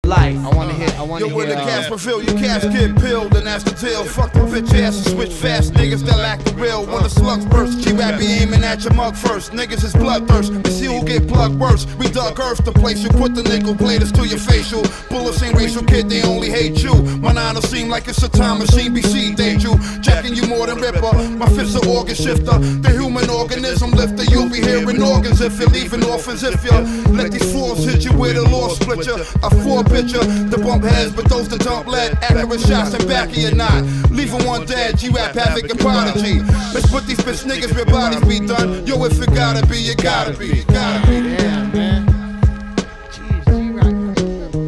life. I wanna Yo, when the hear. cats reveal, your cats get peeled, and that's the deal. Fuck the bitch ass and switch fast niggas that lack the real. When the slugs burst, G-Rap be aiming at your mug first. Niggas is bloodthirst, we see who get plugged worse. We dug earth to place you, put the nickel bladers to your facial. Bullets ain't racial, kid, they only hate you. My nine seem like it's a time machine, BC danger. Jacking you more than Ripper, my fifth's an organ shifter. The human organism lifter, you'll be hearing organs if you're leaving orphans. If you let these fools hit you with a law split you. A four picture, the bump heads, but those that dump lead. Accurate shots in back of your knot. Leaving one dead, G-Rap havoc and prodigy. Let's put these bitch niggas where bodies be done. Yo, if it gotta be, it gotta be.